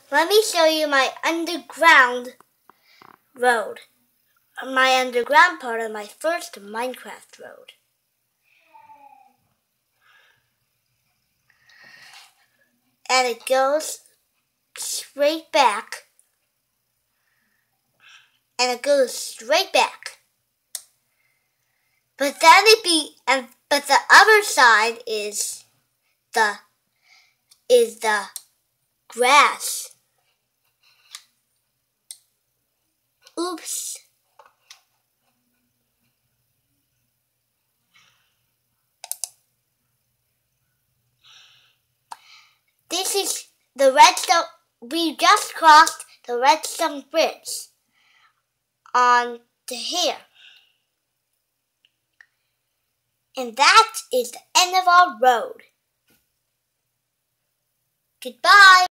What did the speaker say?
Let me show you my underground road. My underground part of my first Minecraft road. And it goes straight back. And it goes straight back. But but the other side is the grass. Oops. This is the redstone. We just crossed the redstone bridge on to here. And that is the end of our road. Goodbye.